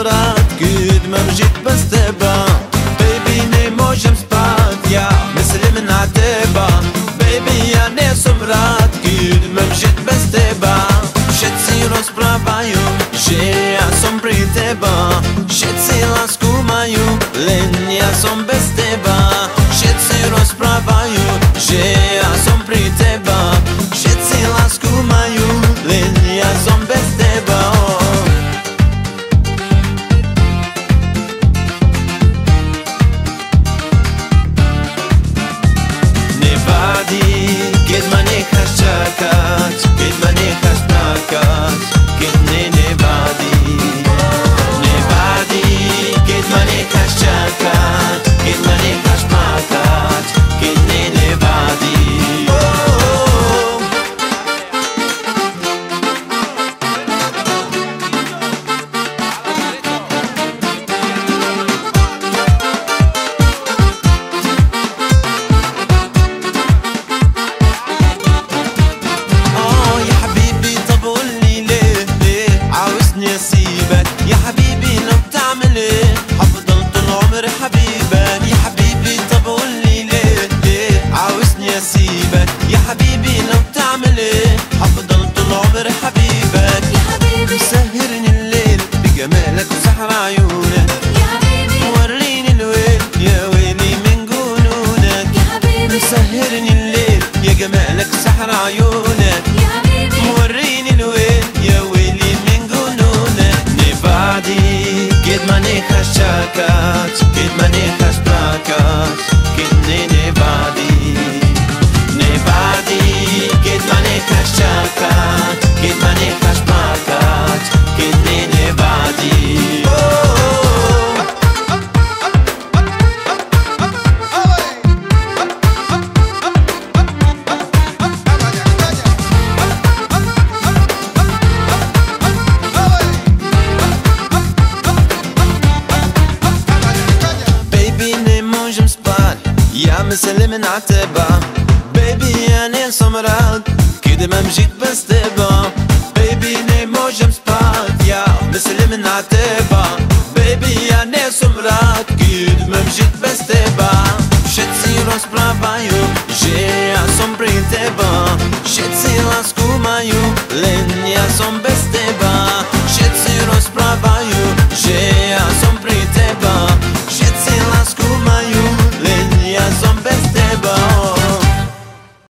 rad Këtë më mëshit bez teba Baby ne možem spat Ja mislim na teba Baby ja ne som rad Këtë më mëshit bez teba Všetci rozprávajú Že ja som pri teba Všetci lásku majú Len ja som bez teba Všetci rozprávajú Že ja som pri teba Všetci lásku majú Len ja som bez teba Nevadí, keď ma necháš čakať Keď ma necháš plakať Keď mne nevadí Nevadí, keď ma necháš čakať Keď ma necháš plakať Keď mne nevadí أسيبك يا حبيبي لو بتعمل ايه هفضل طول عمري حبيبك يا حبيبي طب قولي ليه عاوزني اسيبك يا حبيبي لو بتعمل ايه هفضل طول عمري حبيبك يا حبيبي سهرني الليل بجمالك وسحر عيونك يا حبيبي وريني الويل يا ويلي من جنونك يا حبيبي سهرني الليل يا جمالك وسحر عيونك يا حبيبي وريني الويل يا ويلي من Nevadí, keď ma necháš čakať Keď ma necháš plakať Keď mne nevadí Nevadí, keď ma necháš čakať Keď ma necháš plakať Keď mne nevadí Ja myslím na teba Baby, ja nie som rád Keď mám žiť bez teba Baby, nemôžem spať Ja myslím na teba Baby, ja nie som rád Keď mám žiť bez teba Všetci rozprávajú Že ja som pri teba Všetci lásku majú Len ja som bez teba